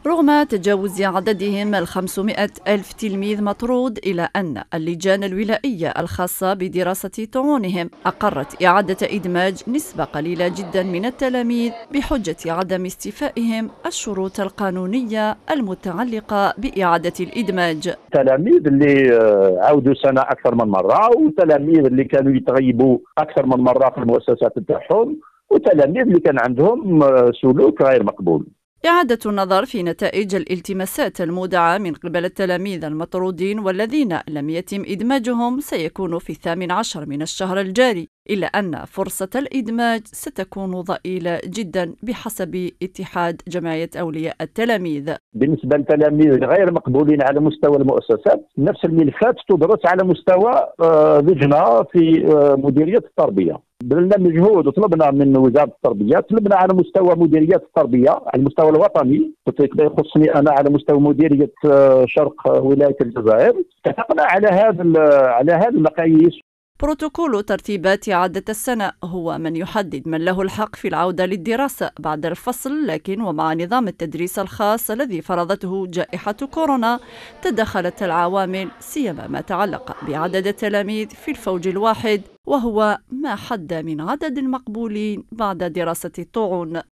رغم تجاوز عددهم 500 ألف تلميذ مطرود، إلى أن اللجان الولائية الخاصة بدراسة طعونهم أقرت إعادة إدماج نسبة قليلة جدا من التلاميذ بحجة عدم استيفائهم الشروط القانونية المتعلقة بإعادة الإدماج. تلاميذ اللي عودوا سنة أكثر من مرة، وتلاميذ اللي كانوا يتغيبوا أكثر من مرة في المؤسسات بتاعهم، وتلاميذ اللي كان عندهم سلوك غير مقبول. إعادة النظر في نتائج الالتماسات المودعة من قبل التلاميذ المطرودين والذين لم يتم إدماجهم سيكون في 18 من الشهر الجاري، إلا أن فرصة الإدماج ستكون ضئيلة جدا بحسب اتحاد جمعية أولياء التلاميذ. بالنسبة للتلاميذ غير مقبولين على مستوى المؤسسات، نفس الملفات تدرس على مستوى لجنة في مديرية التربية. بذلنا مجهود وطلبنا من وزارة التربية، طلبنا على مستوى مديريات التربية على المستوى الوطني، يخصني أنا على مستوى مديرية شرق ولاية الجزائر، اتفقنا على هذه المقاييس. بروتوكول ترتيبات إعادة السنة هو من يحدد من له الحق في العودة للدراسة بعد الفصل، لكن ومع نظام التدريس الخاص الذي فرضته جائحة كورونا تدخلت العوامل، سيما ما تعلق بعدد التلاميذ في الفوج الواحد، وهو ما حد من عدد المقبولين بعد دراسة الطعون.